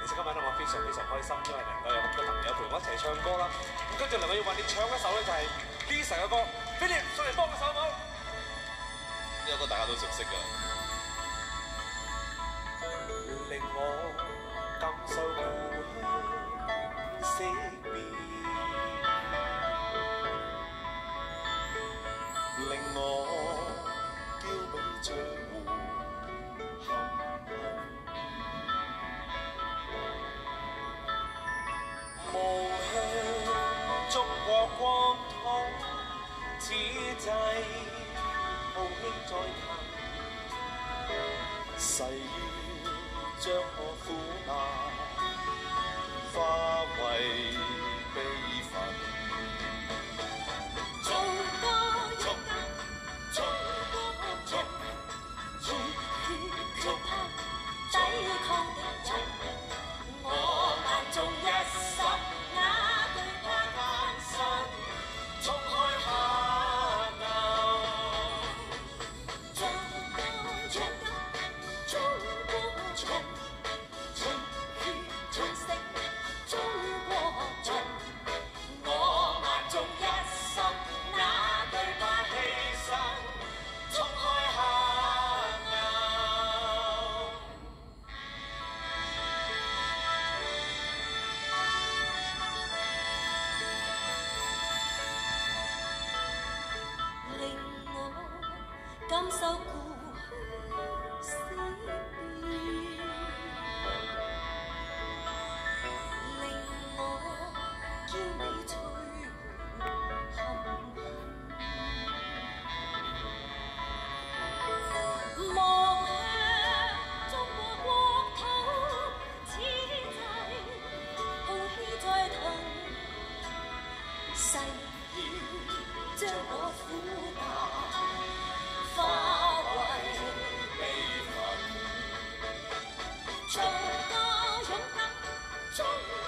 今晚咧我非常開心，因為能夠有咁多朋友陪我一齊唱歌啦。咁跟住嚟我要為你唱一首咧就係 Lisa 嘅歌 ，Philip 上嚟幫我手好唔好？ 呢個歌大家都熟悉㗎。 令我感受故鄉惜別，令我嬌美像湖含恨，無向中國國土，此際浩興再騰，誓要將我苦難化為悲憤。 中國勇敢，中國人，熱血腳踏抵抗敵人。我萬眾一心，哪懼怕艱辛，衝開黑暗。中國勇敢，中國人，熱血傳承中國人。我萬眾一心，哪懼怕犧牲，衝開黑暗。令我感受故鄉思念，令我嬌美翠含恨，望向中國國土，此際浩氣再騰，誓要將我苦難化為悲憤。中國勇敢，中